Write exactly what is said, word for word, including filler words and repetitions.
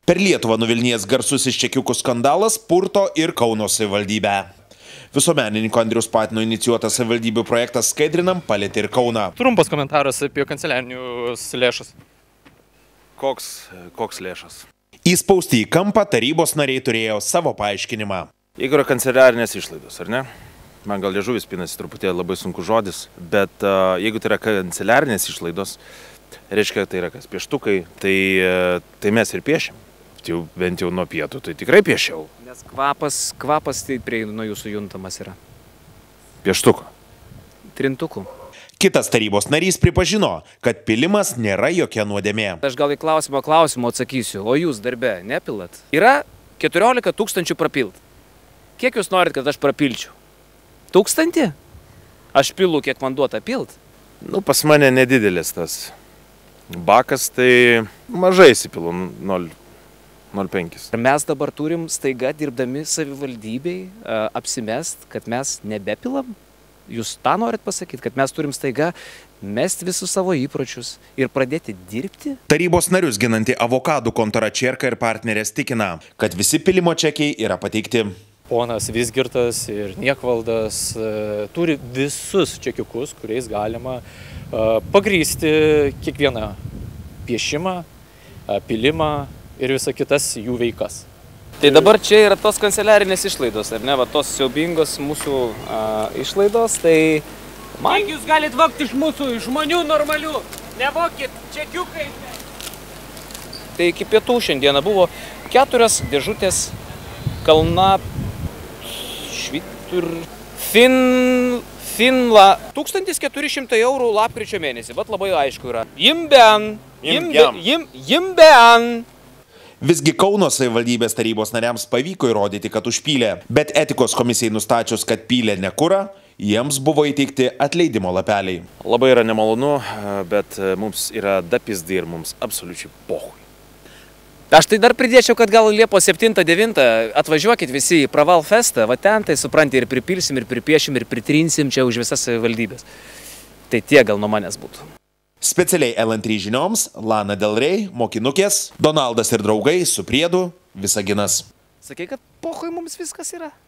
Per Lietuvą nuvilnijęs garsusis čekiukų skandalas purto ir Kauno savivaldybę. Visuomenininko Andriaus Patino inicijuotas savivaldybių projektas Skaidrinam palietė ir Kauną. Trumpas komentaras apie kanceliarinius lėšas. Koks, koks lėšas? Įspausti į kampą tarybos nariai turėjo savo paaiškinimą. Jeigu yra kanceliarinės išlaidos, ar ne? Man gal liežuvis pinasi truputėlį labai sunku žodis, bet uh, jeigu tai yra kanceliarinės išlaidos, reiškia, tai yra kas pieštukai, tai, uh, tai mes ir piešim. Jau, bent jau nuo pietų, tai tikrai piešiau. Nes kvapas, kvapas stipriai nuo jūsų juntamas yra. Pieštuko. Trintukų. Kitas tarybos narys pripažino, kad pilimas nėra jokia nuodėmė. Aš gal į klausimą klausimą atsakysiu, o jūs darbe nepilat? Yra keturiolika tūkstančių prapilt. Kiek jūs norit, kad aš prapilčiau? Tūkstantį? Aš pilu, kiek man duota pilt. Nu, pas mane nedidelis tas bakas, tai mažai įsipilu, nol penkis. Ir mes dabar turim staiga dirbdami savivaldybei apsimest, kad mes nebepilam? Jūs tą norit pasakyti, kad mes turim staiga mesti visus savo įpročius ir pradėti dirbti? Tarybos narius ginanti avokadų kontora Čerka ir partnerės tikina, kad visi pilimo čekiai yra pateikti. Ponas Vizgirtas ir Niekvaldas turi visus čekiukus, kuriais galima pagrįsti kiekvieną piešimą, pilimą ir visą kitas jų veikas. Tai dabar čia yra tos kanceliarinės išlaidos, ar ne? Va, tos siaubingos mūsų a, išlaidos, tai... Man... Kiek jūs galit vogti iš mūsų, iš žmonių normalių? Nevokit, čekiukai. Tai iki pietų šiandieną buvo keturios dėžutės Kalna... Švitur... Fin... Finla... tūkstantis keturi šimtai eurų lapkričio mėnesį, bet labai aišku yra. Jimben! Jimben! Jim, jimben! Visgi Kauno savivaldybės tarybos nariams pavyko įrodyti, kad užpylė, bet etikos komisijai nustačius, kad pylė ne kurą, jiems buvo įteikti atleidimo lapeliai. Labai yra nemalonu, bet mums yra dapizdi ir mums absoliučiai pohui. Aš tai dar pridėčiau, kad gal Liepos septintą devintą atvažiuokit visi į Praval festą, va ten tai supranti ir pripilsim, ir pripiešim, ir pritrinsim čia už visas savivaldybės. Tai tie gal nuo manęs būtų. Specialiai L N trys žinioms Lana Del Rey, mokinukės, Donaldas ir draugai su priedu Visaginas. Sakei, kad pohui mums viskas yra.